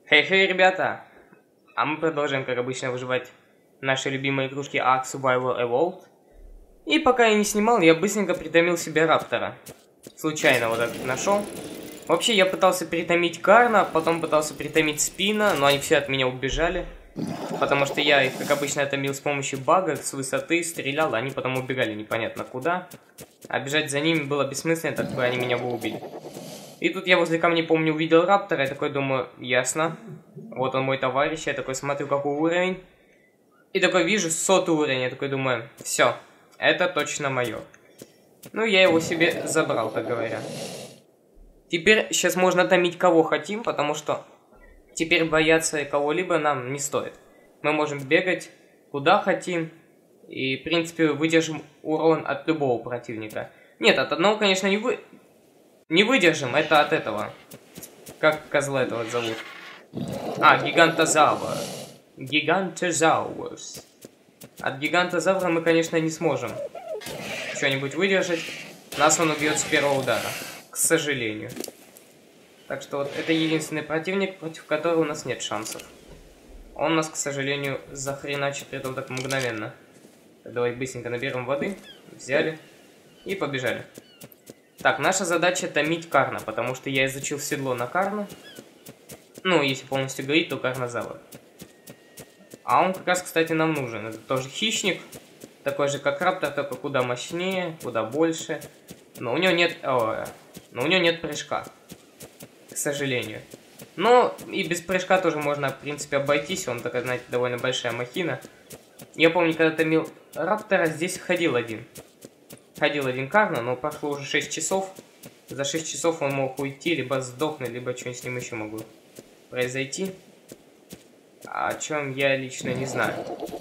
Хей-хей, ребята! А мы продолжаем, как обычно, выживать наши любимые игрушки Ark Survival Evolved. И пока я не снимал, я быстренько притомил себе Раптора. Случайно вот так нашел. Вообще, я пытался притомить Карна, потом пытался притомить Спина, но они все от меня убежали. Потому что я их, как обычно, томил с помощью бага, с высоты, стрелял, а они потом убегали непонятно куда. А бежать за ними было бессмысленно, так бы они меня бы убили. И тут я возле камней, помню, увидел Раптора, я такой думаю, ясно. Вот он мой товарищ, я такой смотрю, какой уровень. И такой вижу 100 уровень, я такой думаю, все, это точно мое. Ну, я его себе забрал, так говоря. Теперь сейчас можно томить кого хотим, потому что теперь бояться кого-либо нам не стоит. Мы можем бегать куда хотим и, в принципе, выдержим урон от любого противника. Нет, от одного, конечно, не выдержим, это от этого. Как козла этого зовут? А, Гигантозавр. Гигантозаурус. От Гигантозавра мы, конечно, не сможем что-нибудь выдержать. Нас он убьет с первого удара. К сожалению. Так что вот это единственный противник, против которого у нас нет шансов. Он нас, к сожалению, захреначит, при этом так мгновенно. Так, давай быстренько наберем воды. Взяли. И побежали. Так, наша задача томить Карна, потому что я изучил седло на Карна. Ну, если полностью говорить, то Карнозавр. А он как раз, кстати, нам нужен. Это тоже хищник, такой же, как Раптор, только куда мощнее, куда больше. Но у него нет... но у него нет прыжка, к сожалению. Но и без прыжка тоже можно, в принципе, обойтись. Он такая, знаете, довольно большая махина. Я помню, когда томил Раптора, здесь ходил один. Ходил один Карна, но прошло уже 6 часов. За 6 часов он мог уйти, либо сдохнуть, либо что-нибудь с ним еще могло произойти. О чем я лично не знаю.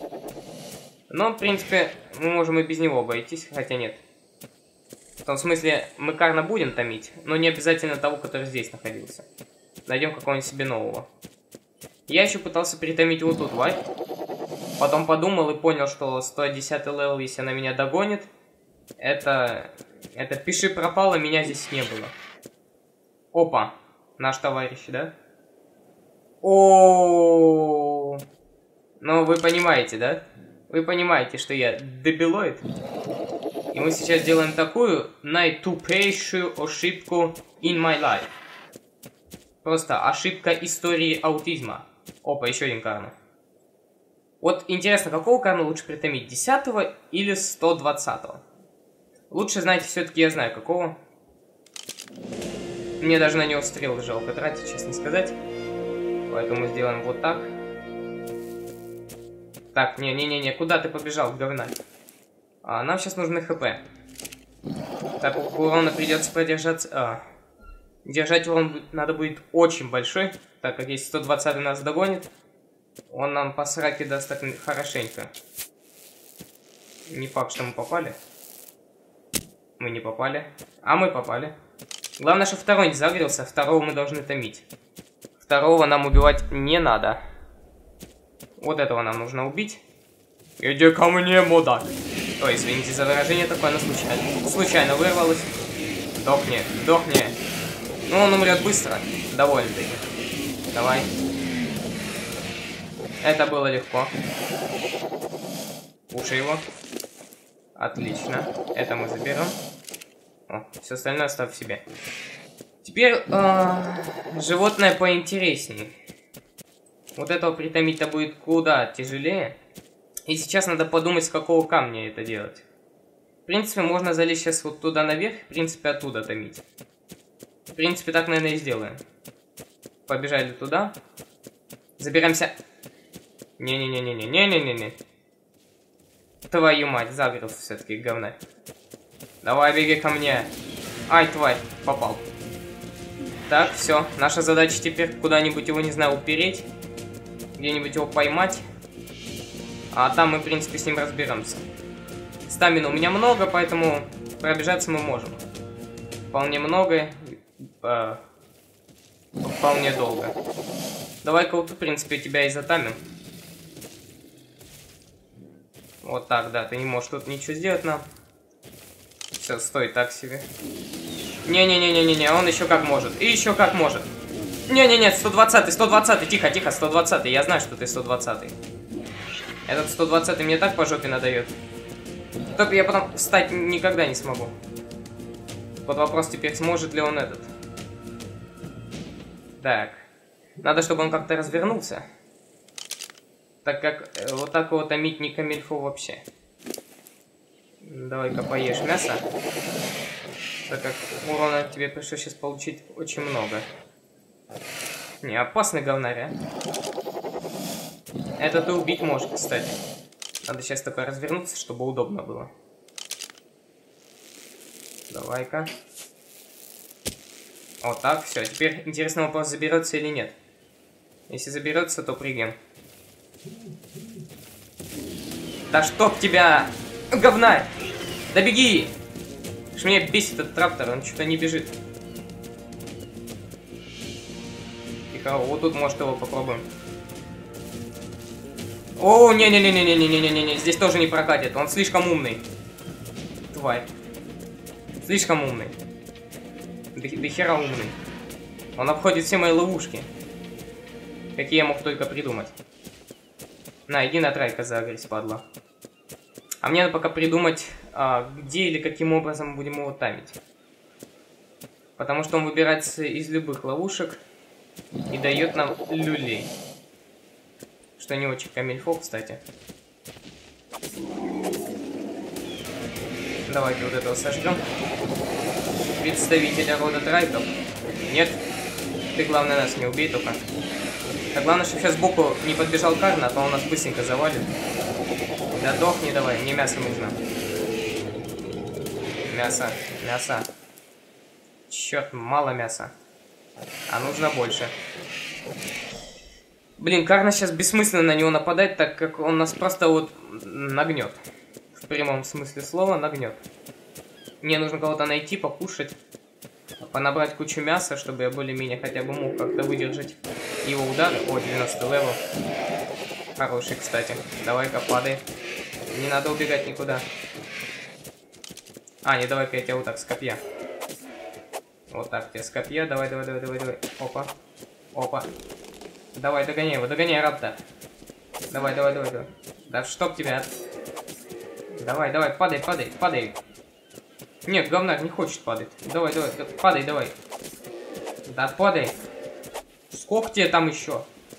Но, в принципе, мы можем и без него обойтись, хотя нет. В том смысле, мы Карна будем томить, но не обязательно того, который здесь находился. Найдем какого-нибудь себе нового. Я еще пытался перетомить вот тут тварь. Потом подумал и понял, что 110 левел, если она меня догонит, это пиши пропало, меня здесь не было. Опа, наш товарищ, да? О, ну вы понимаете, да? Вы понимаете, что я дебилоид? И мы сейчас делаем такую наитупейшую ошибку in my life. Просто ошибка истории аутизма. Опа, еще один Карна. Вот интересно, какого Карна лучше притомить? 10-го или 120-го? Лучше, знаете, все-таки я знаю, какого. Мне даже на него стрелы жалко тратить, честно сказать. Поэтому сделаем вот так. Так, не-не-не, куда ты побежал, говна? Нам сейчас нужны ХП. Так, у урона придется продержаться... Держать урон надо будет очень большой, так как если 120 нас догонит, он нам по сраке даст так хорошенько. Не факт, что мы попали. Мы не попали. А мы попали. Главное, что второй не загрелся, второго мы должны томить. Второго нам убивать не надо. Вот этого нам нужно убить. Иди ко мне, мудак. Ой, извините за выражение, такое оно случайно вырвалось. Дохни, дохни. Ну, он умрет быстро. Довольно-таки. Давай. Это было легко. Уши его. Отлично. Это мы заберем. О, все остальное оставь себе. Теперь животное поинтереснее. Вот этого притомить-то будет куда тяжелее. И сейчас надо подумать, с какого камня это делать. В принципе, можно залезть сейчас вот туда наверх, в принципе, оттуда томить. В принципе, так, наверное, и сделаем. Побежали туда. Заберемся. Не-не-не-не-не-не-не-не. Твою мать, загрелся все-таки, говна. Давай, беги ко мне. Ай, тварь, попал. Так, все. Наша задача теперь куда-нибудь его, не знаю, упереть. Где-нибудь его поймать. А там мы, в принципе, с ним разберемся. Стамина у меня много, поэтому пробежаться мы можем. Вполне много. Вполне долго. Давай-ка вот, в принципе, тебя и затамим. Вот так, да. Ты не можешь тут ничего сделать нам. Все, стой, так себе. Не-не-не-не-не, он еще как может. И еще как может. Не-не-не, 120-й, 120-й, тихо, тихо, 120-й, я знаю, что ты 120-й. Этот 120-й мне так по жопе надает. Только я потом встать никогда не смогу. Под вопрос теперь, сможет ли он этот. Так. Надо, чтобы он как-то развернулся. Так как вот так его томить не камильфо вообще. Давай-ка поешь мясо. Так как урона тебе пришлось сейчас получить очень много. Не, опасный говнарь, а. Это ты убить можешь, кстати. Надо сейчас только развернуться, чтобы удобно было. Давай-ка. Вот так, все. Теперь интересный вопрос, заберется или нет. Если заберется, то прыгаем. Да чтоб тебя, говнарь! Да беги! Что меня бесит этот трактор, он что-то не бежит. Тихо, вот тут, может, его попробуем. О, не-не-не-не-не-не-не-не-не, здесь тоже не прокатит, он слишком умный. Тварь. Слишком умный. До хера умный. Он обходит все мои ловушки. Какие я мог только придумать. На, иди на трайка загрызь, падла. А мне надо пока придумать, где или каким образом мы будем его тамить. Потому что он выбирается из любых ловушек и дает нам люлей. Что не очень камильфо, кстати. Давайте вот этого сожгем. Представителя рода трайков. Нет. Ты, главное, нас не убей только. А главное, чтобы сейчас сбоку не подбежал Карна, а то он нас быстренько завалит. Да дохни давай, мне мясо нужно. Мясо, мясо. Черт, мало мяса. А нужно больше. Блин, Карна сейчас бессмысленно на него нападать, так как он нас просто вот нагнет. В прямом смысле слова нагнет. Мне нужно кого-то найти, покушать. Понабрать кучу мяса, чтобы я более-менее хотя бы мог как-то выдержать его удары. О, 90 левел. Хороший, кстати. Давай-ка падай. Не надо убегать никуда. А, не, давай-ка я тебя вот так с копья. Вот так тебе с копья. Давай, давай, давай, давай, давай. Опа. Опа. Давай, догоняй его, догоняй, Рапта. Давай, давай, давай, давай. Да чтоб тебя. Давай, давай, падай, падай, падай. Нет, говнарь не хочет падать. Давай, давай, падай, давай. Да падай. Сколько тебе там еще?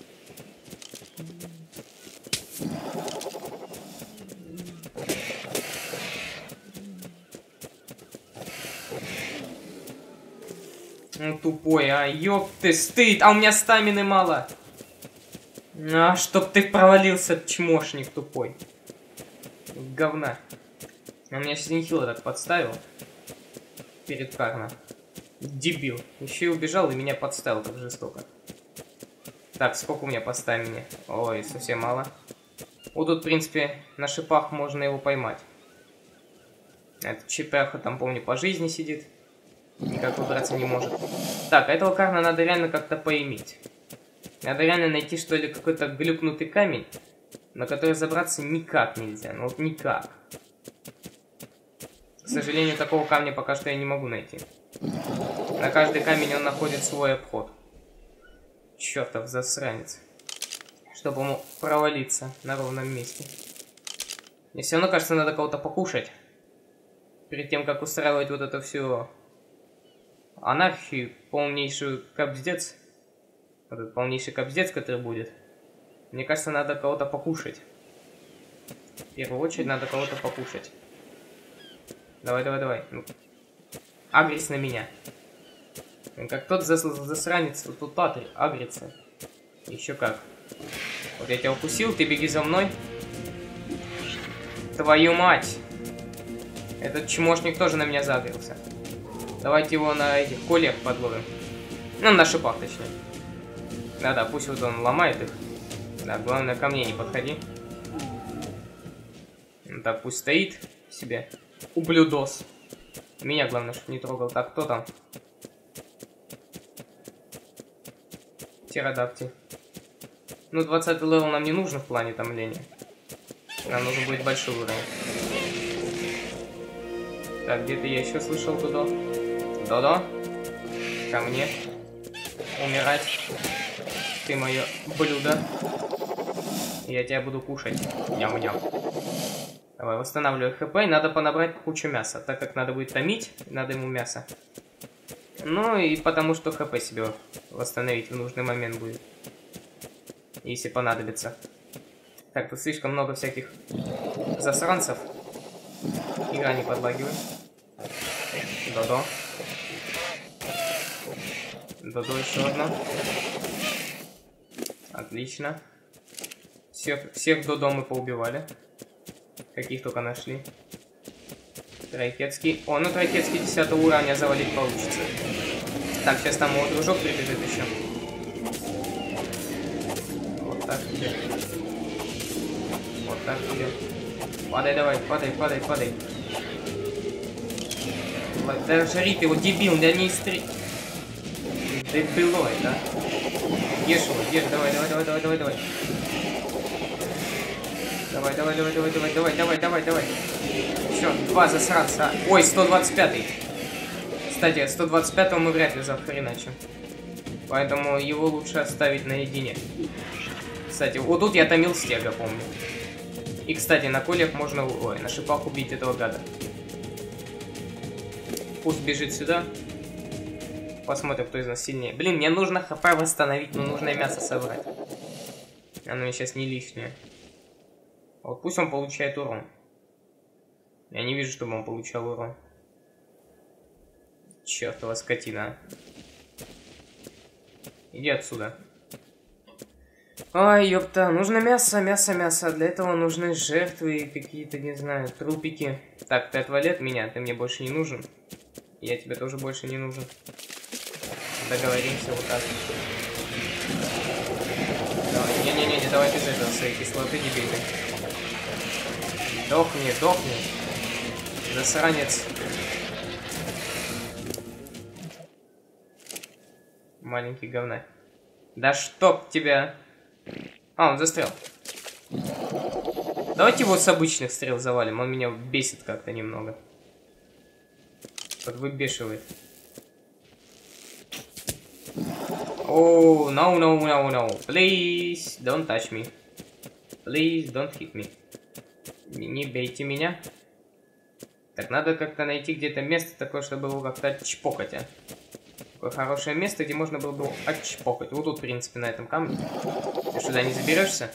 Ну тупой, а ёб ты, стыд, а у меня стамины мало. А, чтоб ты провалился, чмошник тупой. Говна. Он меня синхила так подставил. Перед Карна. Дебил. Еще и убежал и меня подставил так жестоко. Так, сколько у меня по стамине? Ой, совсем мало. Вот тут, в принципе, на шипах можно его поймать. Этот чепяха там, помню, по жизни сидит. Никак выбраться не может. Так, этого Карна надо реально как-то поиметь. Надо реально найти, что ли, какой-то глюкнутый камень, на который забраться никак нельзя. Ну вот никак. К сожалению, такого камня пока что я не могу найти. На каждый камень он находит свой обход. Чертов засранец. Чтобы ему провалиться на ровном месте. Мне все равно кажется, надо кого-то покушать. Перед тем, как устраивать вот это все анархию, полнейшую капздец. Вот этот полнейший капздец, который будет. Мне кажется, надо кого-то покушать. В первую очередь надо кого-то покушать. Давай, давай, давай. Ну, агрись на меня. Как тот засранец, тут агрится. Еще как. Вот я тебя укусил, ты беги за мной. Твою мать. Этот чмошник тоже на меня загрелся. Давайте его на этих колях подловим. Ну, на шипах, точнее. Да-да, пусть вот он ломает их. Да, главное, ко мне не подходи. Ну, так, пусть стоит себе. Ублюдос. Меня, главное, чтобы не трогал. Так, кто там? Птеродактиль. Ну, 20 левел нам не нужен в плане томления. Нам нужен будет большой уровень. Так, где-то я еще слышал Додо. Додо. Ко мне. Умирать. Ты мое блюдо. Я тебя буду кушать. Ням-ням. Давай, восстанавливай хп. И надо понабрать кучу мяса. Так как надо будет томить, надо ему мясо. Ну и потому что хп себе восстановить в нужный момент будет. Если понадобится. Так, тут слишком много всяких засранцев. Игра не подлагивает. Додо. Додо еще одна. Отлично. Всех Додо мы поубивали. Каких только нашли. Трайкетский. О, ну Трайкетский 10 уровня завалить получится. Так, сейчас там его дружок прибежит еще. Вот так тебе. Вот так тебе. Падай давай, падай, падай, падай. Да жарит его, дебил, да не истри... Дебилой, да? Ешь его, ешь, давай, давай, давай, давай, давай, давай. Давай, давай, давай, давай, давай, давай, давай, давай, давай. Все, 2 засранца. Ой, 125-й. Кстати, 125-го мы вряд ли захреначим. Поэтому его лучше оставить наедине. Кстати, вот тут я томил стега, помню. И, кстати, на колях можно... Ой, на шипах убить этого гада. Пусть бежит сюда. Посмотрим, кто из нас сильнее. Блин, мне нужно хп восстановить, но нужно мясо собрать. Оно мне сейчас не лишнее. Вот пусть он получает урон. Я не вижу, чтобы он получал урон. Чёртова скотина. Иди отсюда. Ой, ёпта, нужно мясо, мясо, мясо. Для этого нужны жертвы, какие-то, не знаю, трупики. Так, ты отвали от меня, ты мне больше не нужен. Я тебе тоже больше не нужен. Договоримся вот так. Не-не-не, давай без этого своей кислоты дебильной. Дохни, дохни. Засранец. Маленький говна. Да чтоб тебя. А, он застрял. Давайте его с обычных стрел завалим. Он меня бесит как-то немного. Выбешивает. О, no, no, no, no. Please, don't touch me. Please, don't hit me. Не бейте меня. Так, надо как-то найти где-то место такое, чтобы его как-то отчпокать, а. Такое хорошее место, где можно было бы отчпокать. Вот тут, в принципе, на этом камне. Ты сюда не заберешься?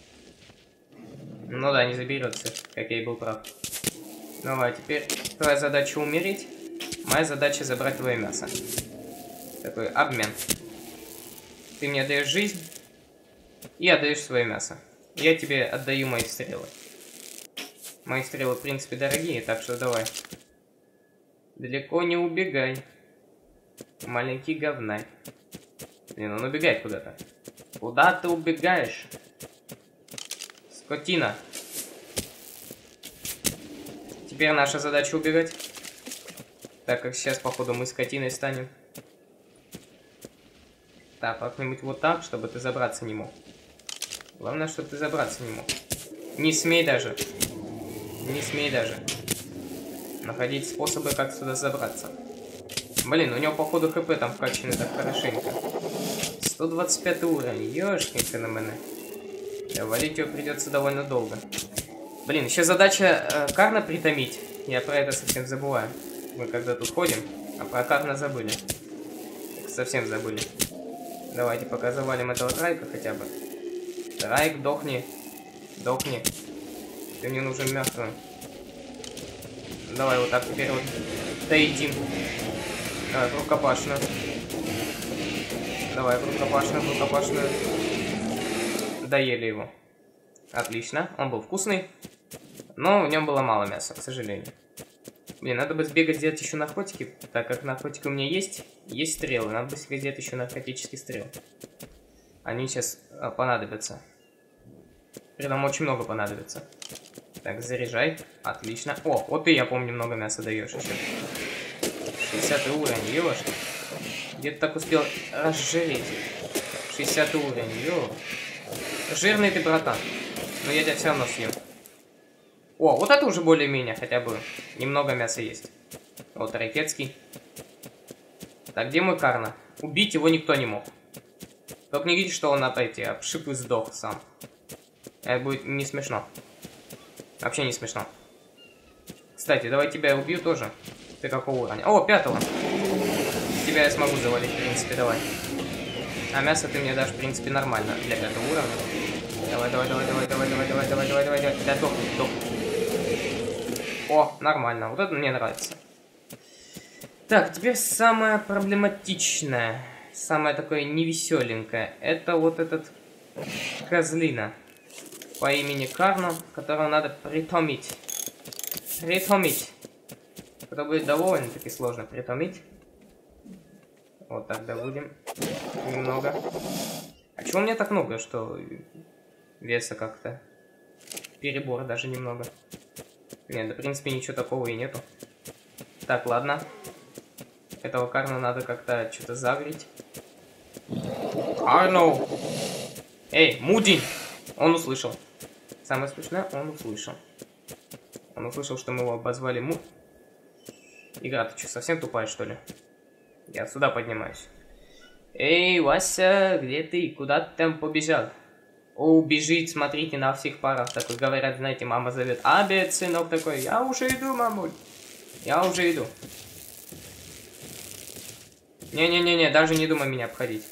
Ну да, не заберется, как я и был прав. Давай, теперь твоя задача умереть. Моя задача забрать твое мясо. Такой обмен. Ты мне отдаешь жизнь и отдаешь свое мясо. Я тебе отдаю мои стрелы. Мои стрелы, в принципе, дорогие, так что давай. Далеко не убегай. Маленький говнарь. Блин, он убегает куда-то. Куда ты убегаешь? Скотина. Теперь наша задача убегать. Так как сейчас, походу, мы скотиной станем. Так, как-нибудь вот так, чтобы ты забраться не мог. Главное, чтобы ты забраться не мог. Не смей даже. Не смей даже. Находить способы, как сюда забраться. Блин, у него, походу, хп там вкачаны так хорошенько. 125 уровень. Ёшкинка на мене. Да, валить его придется довольно долго. Блин, еще задача Карна притомить. Я про это совсем забываю. Мы когда тут ходим, а про Карна забыли. Совсем забыли. Давайте пока завалим этого Трайка хотя бы. Трайк, дохни. Дохни. Ты мне нужен мертвым. Давай вот так теперь вот доедим. Давай, в рукопашную. Давай, в рукопашную, в рукопашную. Доели его. Отлично, он был вкусный. Но в нем было мало мяса, к сожалению. Блин, надо бы сбегать сделать еще наркотики. Так как наркотики у меня есть. Есть стрелы, надо бы себе сделать еще наркотический стрел. Они сейчас понадобятся. Прям очень много понадобится. Так, заряжай. Отлично. О, вот ты, я помню, много мяса даешь еще. 60 уровень, ёшки. Где ты так успел разжиреть? 60 уровень, ё. Жирный ты, братан. Но я тебя все равно съем. О, вот это уже более-менее хотя бы. Немного мяса есть. Вот Ракетский. Так, где мой Карна? Убить его никто не мог. Только не видишь, что он от эти обшип и сдох сам. Это будет не смешно. Вообще не смешно. Кстати, давай тебя убью тоже. Ты какого уровня? О, 5-го. Тебя я смогу завалить, в принципе, давай. А мясо ты мне дашь, в принципе, нормально для 5-го уровня. Давай. Да, дохни. О, нормально. Вот это мне нравится. Так, теперь самое проблематичное. Самое такое невеселенькое. Это вот этот козлина по имени Карно, которого надо притомить. Это будет довольно-таки сложно притомить. Вот так добудем. Немного. А чего у меня так много, что веса как-то перебор даже немного? Нет, да, в принципе, ничего такого и нету. Так, ладно. Этого Карна надо как-то что-то загреть. Карно! Эй, Мудень! Он услышал. Самое смешное, он услышал. Он услышал, что мы его обозвали Игра, ты что, совсем тупая, что ли? Я сюда поднимаюсь. Эй, Вася, где ты? Куда ты там побежал? О, бежит, смотрите, на всех парах. Такой говорят, знаете, мама зовет. Обед, сынок такой. Я уже иду, мамуль. Я уже иду. Не-не-не-не, даже не думай меня обходить.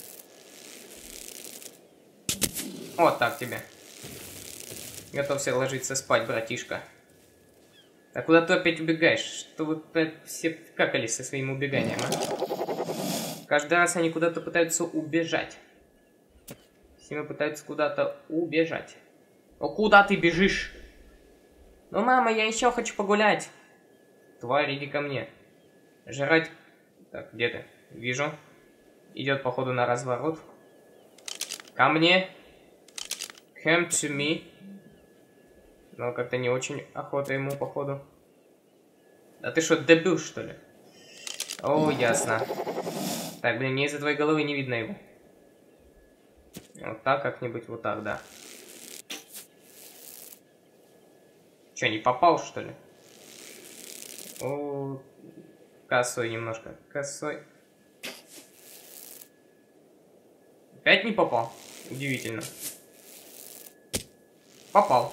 Вот так тебе. Готовься ложиться спать, братишка. А куда ты опять убегаешь? Что вы все какались со своим убеганием, а? Каждый раз они куда-то пытаются убежать. Все пытаются куда-то убежать. О, куда ты бежишь? Ну, мама, я еще хочу погулять. Тварь, иди ко мне. Жрать. Так, где ты? Вижу. Идет, походу, на разворот. Ко мне. Come to me. Но как-то не очень охота ему, походу. Да ты что, дебил, что ли? О, ясно. Так, блин, мне из-за твоей головы не видно его. Вот так как-нибудь, вот так, да. Че, не попал, что ли? О, косой немножко. Косой. Опять не попал? Удивительно. Попал.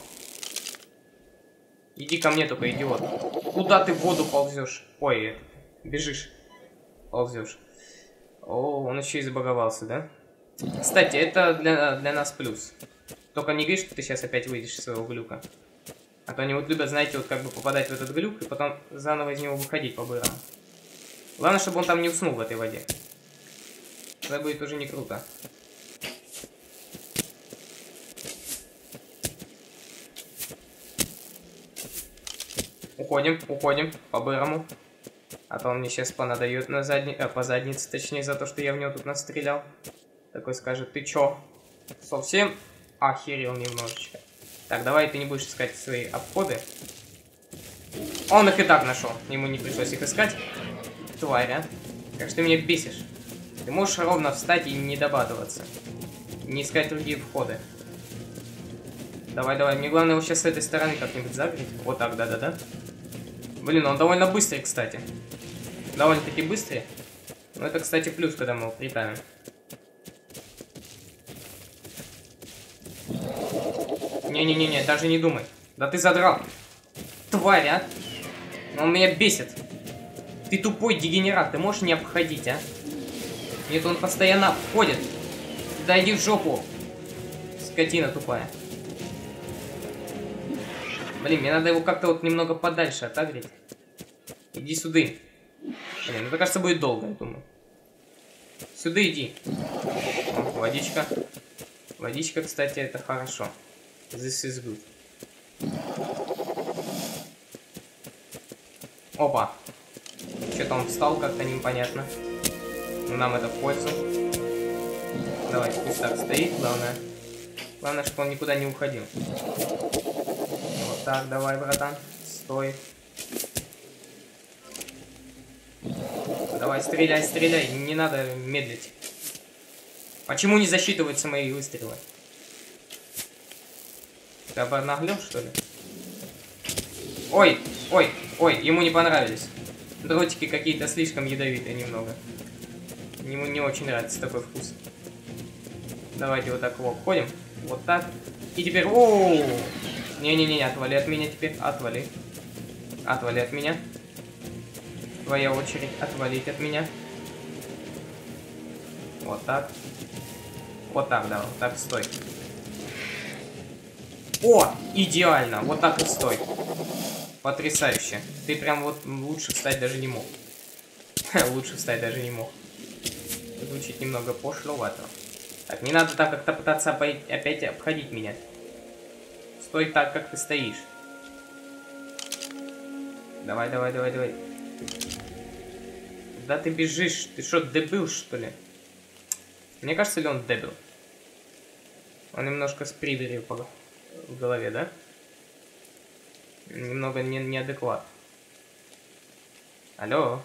Иди ко мне только, идиот. Куда ты в воду ползешь? Ой, бежишь. Ползешь. О, он еще и забаговался, да? Кстати, это для нас плюс. Только не говори, что ты сейчас опять выйдешь из своего глюка. А то они вот любят, знаете, вот как бы попадать в этот глюк и потом заново из него выходить по-бырому. Главное, чтобы он там не уснул в этой воде. Это будет уже не круто. Уходим, по-бырому. А то он мне сейчас понадает на по заднице, точнее, за то, что я в него тут настрелял. Такой скажет, ты чё? Совсем охерел немножечко. Так, давай ты не будешь искать свои обходы. Он их и так нашел. Ему не пришлось их искать. Тварь, а? Как же ты меня бесишь. Ты можешь ровно встать и не добадываться. Не искать другие входы. Давай. Мне главное его сейчас с этой стороны как-нибудь загреть. Вот так, да. Блин, он довольно быстрый, кстати. Довольно-таки быстрый. Но это, кстати, плюс, когда мы его притавим. Не-не-не, даже не думай. Да ты задрал. Тварь, а? Он меня бесит. Ты тупой дегенерат, ты можешь не обходить, а? Нет, он постоянно обходит. Да иди в жопу. Скотина тупая. Блин, мне надо его как-то вот немного подальше отогреть. Иди сюда. Блин, ну, это, кажется, будет долго, я думаю. Сюда иди. О, водичка. Водичка, кстати, это хорошо. This is good. Опа. Что-то он встал как-то непонятно. Но нам это в пользу. Давай, пусть так стоит, главное. Главное, чтобы он никуда не уходил. Вот так, давай, братан. Стой. Давай, стреляй. Не надо медлить. Почему не засчитываются мои выстрелы? Ты обнаглел, что ли? Ой, ему не понравились. Дротики какие-то слишком ядовитые немного. Ему не очень нравится такой вкус. Давайте вот так его обходим. Вот так. И теперь... О! Не-не-не, отвали от меня теперь. Отвали. Отвали от меня. Твоя очередь отвалить от меня. Вот так. Вот так, да, вот так, стой. О, идеально, вот так и стой. Потрясающе. Ты прям вот лучше встать даже не мог. Лучше встать даже не мог. Звучит немного пошловато. Так, не надо так как-то пытаться опять обходить меня. Стой так, как ты стоишь. Давай, давай, давай, давай. Куда ты бежишь? Ты что, дебил, что ли? Мне кажется, ли он дебил? Он немножко с придурью в голове, да? Немного неадекват. Алло?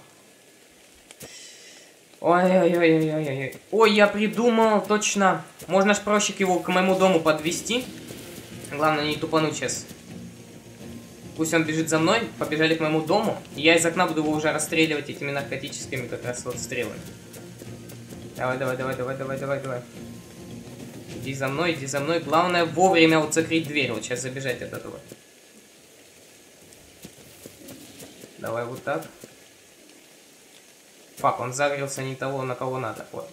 Ой-ой-ой-ой-ой-ой. Ой, я придумал, точно. Можно ж проще его к моему дому подвести. Главное не тупануть сейчас. Пусть он бежит за мной, побежали к моему дому. И я из окна буду его уже расстреливать этими наркотическими как раз вот стрелами. Давай, давай, давай, давай, давай, давай, давай. Иди за мной, иди за мной. Главное вовремя вот закрыть дверь. Вот сейчас забежать от этого. Давай вот так. Фак, он загрелся не того, на кого надо. Вот.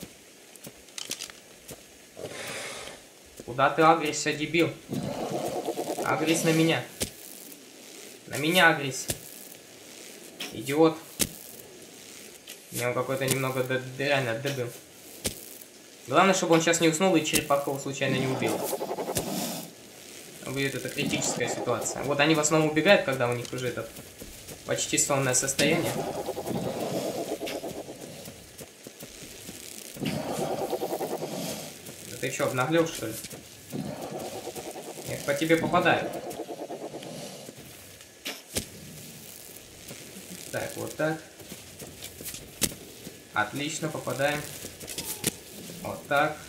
Куда ты агришься, дебил? Агрись на меня. На меня агрись. Идиот. Мне он какой-то немного реально дебил. Главное, чтобы он сейчас не уснул и черепаху его случайно не убил. Будет это критическая ситуация. Вот они в основном убегают, когда у них уже это почти сонное состояние. Да ты что, обнаглел, что ли? Я по тебе попадаю. Так, вот так. Отлично, попадаем. Вот так.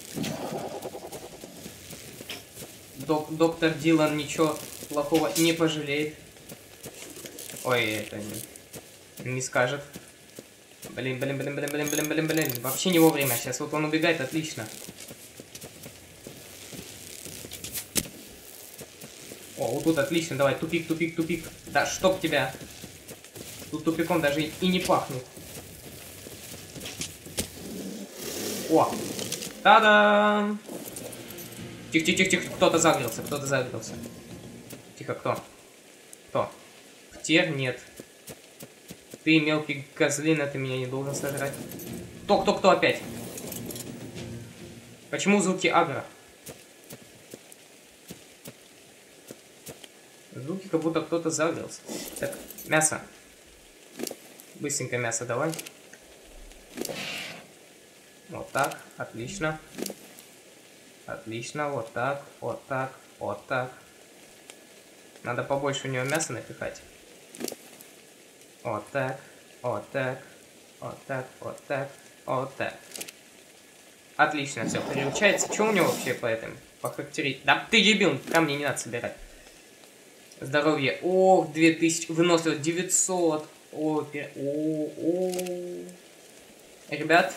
Доктор Дилан ничего плохого не пожалеет. Ой, это не скажет. Блин, блин, блин, блин, блин, блин, блин, блин. Вообще не вовремя. Сейчас вот он убегает, отлично. О, вот тут отлично. Давай, тупик, тупик, тупик. Да, чтоб тебя. Тут тупиком даже и не пахнет. О! Та-дам! Тихо, тихо, тихо, тихо. Кто-то загрелся, кто-то загрелся. Тихо, кто? Кто? Птер? Нет. Ты, мелкий козлина, ты меня не должен сожрать. Кто опять? Почему звуки агро? Звуки, как будто кто-то загрелся. Так, мясо. Быстренько мясо давай. Вот так, отлично. Отлично, вот так, вот так, вот так. Надо побольше у него мяса напихать. Вот так, вот так, вот так, вот так, вот так. Отлично, все, переучается. Что у него вообще по этому? По характеристике? Да ты дебил, камни не надо собирать. Здоровье. О, 2000. Выносливость 900. Ребят.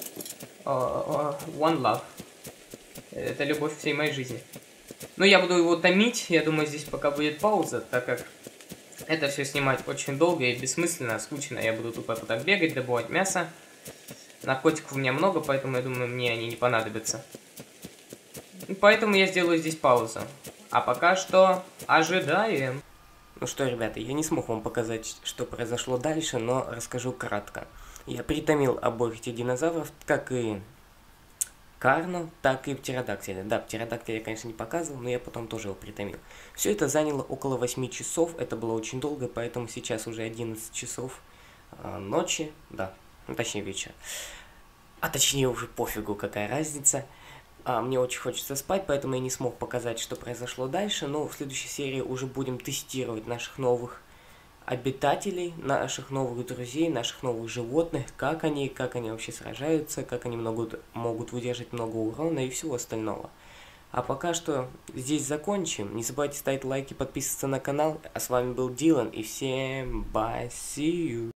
One love. Это любовь всей моей жизни. Но я буду его томить. Я думаю, здесь пока будет пауза, так как это все снимать очень долго и бессмысленно, скучно. Я буду тупо так бегать, добывать мясо. Наркотиков у меня много, поэтому я думаю, мне они не понадобятся. И поэтому я сделаю здесь паузу. А пока что ожидаем. Ну что, ребята, я не смог вам показать, что произошло дальше, но расскажу кратко. Я притомил обоих этих динозавров, как и Карну, так и Птеродактиля. Да, Птеродактиля я, конечно, не показывал, но я потом тоже его притомил. Все это заняло около 8 часов, это было очень долго, поэтому сейчас уже 11 часов ночи, да, ну, точнее вечера. А точнее уже пофигу, какая разница. Мне очень хочется спать, поэтому я не смог показать, что произошло дальше, но в следующей серии уже будем тестировать наших новых обитателей, наших новых друзей, наших новых животных, как они вообще сражаются, как они могут выдержать много урона и всего остального. А пока что здесь закончим. Не забывайте ставить лайки, подписываться на канал. А с вами был Дилан, и всем bye, see you!